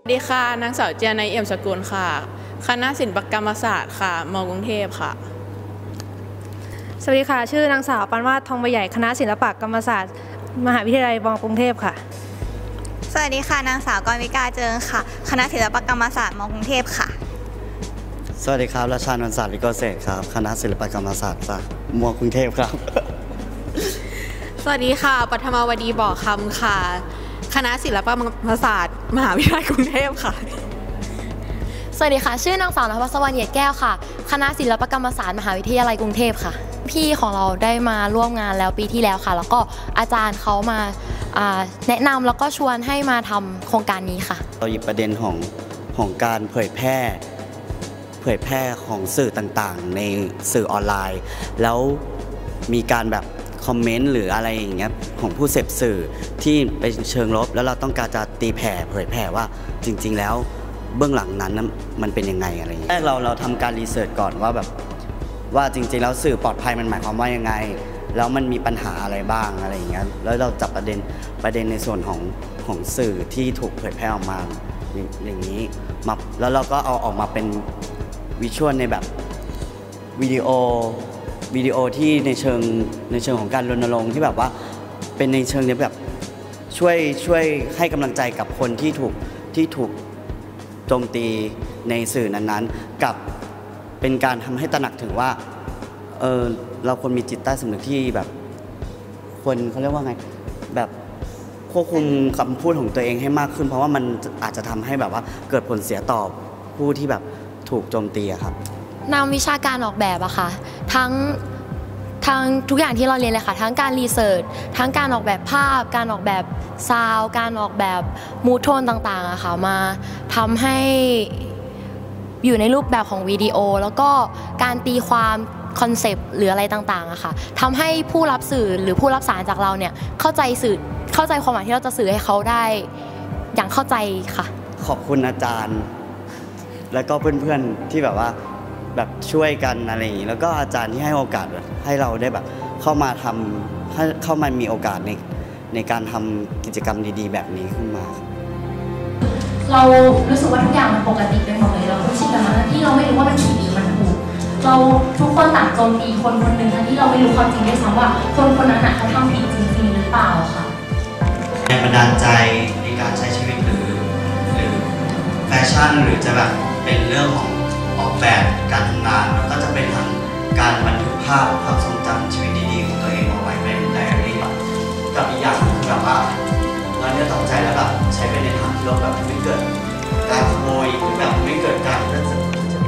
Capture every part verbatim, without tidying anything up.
สวัสดีค่ะนางสาวเจียนัยเอี่ยมสกุลค่ะคณะศิลปกรรมศาสตร์ค่ะม.กรุงเทพค่ะสวัสดีค่ะชื่อนางสาวปานวาดทองใบใหญ่คณะศิลปกรรมศาสตร์มหาวิทยาลัยม.กรุงเทพค่ะสวัสดีค่ะนางสาวกรวิกาเจิงค่ะคณะศิลปกรรมศาสตร์ม.กรุงเทพค่ะสวัสดีครับราชานนท์ศาสตร์วิโกเศษครับคณะศิลปกรรมศาสตร์จากม.กรุงเทพครับสวัสดีค่ะปัทมาวดีบ่อคำค่ะคณะศิลปกรรมศาสตร์มหาวิทยาลัยกรุงเทพค่ะสวัสดีค่ะชื่อนางสาวนภัสวรรณเหยียดแก้วค่ะคณะศิลปกรรมศาสตร์มหาวิทยาลัยกรุงเทพค่ะพี่ของเราได้มาร่วมงานแล้วปีที่แล้วค่ะแล้วก็อาจารย์เขามาแนะนำแล้วก็ชวนให้มาทำโครงการนี้ค่ะเราหยิบประเด็นของของการเผยแพร่เผยแพร่ของสื่อต่างๆในสื่อออนไลน์แล้วมีการแบบคอมเมนต์หรืออะไรอย่างเงี้ยของผู้เสพสื่อที่เป็นเชิงลบแล้วเราต้องการจะตีแผ่เผยแผ่ว่าจริงๆแล้วเบื้องหลังนั้นมันเป็นยังไงอะไรอย่างเงี้ยแรกเราเราทำการรีเสิร์ชก่อนว่าแบบว่าจริงๆแล้วสื่อปลอดภัยมันหมายความว่ายังไงแล้วมันมีปัญหาอะไรบ้างอะไรอย่างเงี้ยแล้วเราจับประเด็นประเด็นในส่วนของของสื่อที่ถูกเผยแพร่ออกมาอย่างนี้มาแล้วเราก็เอาออกมาเป็นวิชวลในแบบวิดีโอวิดีโอที่ในเชิงในเชิงของการรณรงค์ที่แบบว่าเป็นในเชิงนี้แบบช่วยช่วยให้กำลังใจกับคนที่ถูกที่ถูกโจมตีในสื่อนั้นๆกับเป็นการทำให้ตระหนักถึงว่าเออเราควรมีจิตใต้สำนึกที่แบบควรเขาเรียกว่าไงแบบควบคุมคำพูดของตัวเองให้มากขึ้นเพราะว่ามันอาจจะทำให้แบบว่าเกิดผลเสียต่อผู้ที่แบบถูกโจมตีอะครับนำวิชาการออกแบบอะค่ะทั้งทั้งทุกอย่างที่เราเรียนเลยค่ะทั้งการรีเสิร์ชทั้งการออกแบบภาพการออกแบบซาวด์การออกแบบมูทโทนต่างๆอะค่ะมาทำให้อยู่ในรูปแบบของวิดีโอแล้วก็การตีความคอนเซปต์หรืออะไรต่างๆอะค่ะทำให้ผู้รับสื่อหรือผู้รับสารจากเราเนี่ยเข้าใจสื่อเข้าใจความหมายที่เราจะสื่อให้เขาได้อย่างเข้าใจค่ะขอบคุณอาจารย์แล้วก็เพื่อนๆที่แบบว่าแบบช่วยกันอะไรอย่างนี้แล้วก็อาจารย์ที่ให้โอกาสให้เราได้แบบเข้ามาทำให้เข้ามามีโอกาสในในการทำกิจกรรมดีๆแบบนี้ขึ้นมาเรารู้สึกว่าทุกอย่างมันปกติไปหมดเลยเราคุ้นชินกับมันที่เราไม่รู้ว่ามันผิดหรือมันถูกเราทุกคนต่างโจมตีคนคนหนึ่งทั้งที่เราไม่รู้ความจริงด้วยซ้ำว่าคนคนนั้นเขาทำผิดจริงๆหรือเปล่าค่ะแรงบันดาลใจในการใช้ชีวิตหรือหรือแฟชั่นหรือจะแบบเป็นเรื่องของออกแบบการทำงานแล้วก็จะเป็นทั้งการบันทึกภาพความทรงจำชีวิตดีๆของตัวเองเอาไว้ในไดอารี่กับอีกอย่างคือแบบว่าเราเนี่ยตกใจแล้วแบบใช้ไปในทางที่เราแบบไม่เกิดการขโมยหรือแบบไม่เกิดการเรื่องส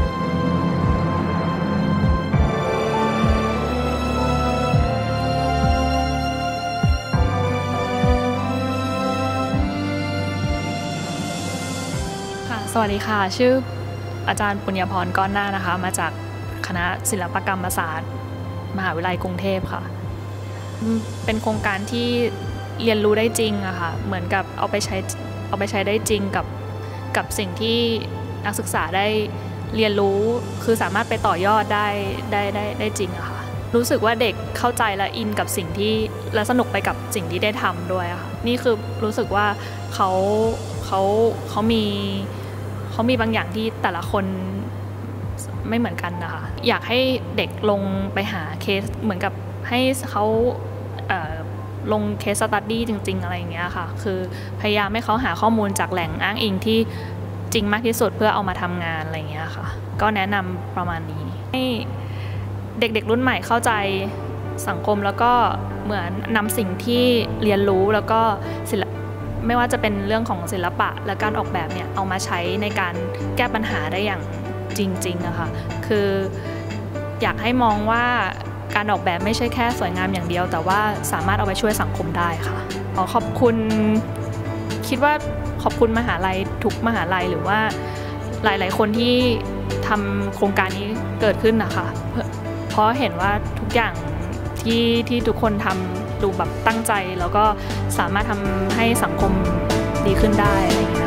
วัสดีค่ะชื่ออาจารย์ปุญญพรก้อนหน้านะคะมาจากคณะศิลปกรรมศาสตร์มหาวิทยาลัยกรุงเทพค่ะเป็นโครงการที่เรียนรู้ได้จริงอะค่ะเหมือนกับเอาไปใช้เอาไปใช้ได้จริงกับกับสิ่งที่นักศึกษาได้เรียนรู้คือสามารถไปต่อยอดได้ได้ได้ได้จริงอะค่ะรู้สึกว่าเด็กเข้าใจและอินกับสิ่งที่และสนุกไปกับสิ่งที่ได้ทำด้วยค่ะนี่คือรู้สึกว่าเขาเขาเขามีเขามีบางอย่างที่แต่ละคนไม่เหมือนกันนะคะอยากให้เด็กลงไปหาเคสเหมือนกับให้เขาลงเคสสตั๊ดดี้จริงๆอะไรอย่างเงี้ยค่ะคือพยายามให้เขาหาข้อมูลจากแหล่งอ้างอิงที่จริงมากที่สุดเพื่อเอามาทำงานอะไรอย่างเงี้ยค่ะก็แนะนำประมาณนี้ให้เด็กๆรุ่นใหม่เข้าใจสังคมแล้วก็เหมือนนำสิ่งที่เรียนรู้แล้วก็ศิลปไม่ว่าจะเป็นเรื่องของศิลปะและการออกแบบเนี่ยเอามาใช้ในการแก้ปัญหาได้อย่างจริงๆนะคะคืออยากให้มองว่าการออกแบบไม่ใช่แค่สวยงามอย่างเดียวแต่ว่าสามารถเอาไปช่วยสังคมได้ค่ะขอขอบคุณคิดว่าขอบคุณมหาลัยทุกมหาลัยหรือว่าหลายๆคนที่ทำโครงการนี้เกิดขึ้นนะคะเพราะเห็นว่าทุกอย่างที่ที่ทุกคนทำดูแบบตั้งใจแล้วก็สามารถทำให้สังคมดีขึ้นได้อะไรอย่างเงี้ย